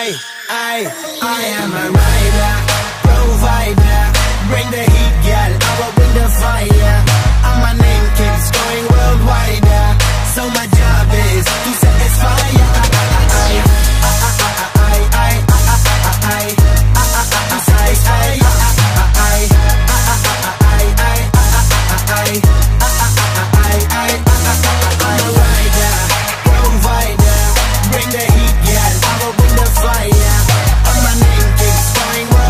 I am a rider, provider. Bring the heat, girl, I will bring the fire.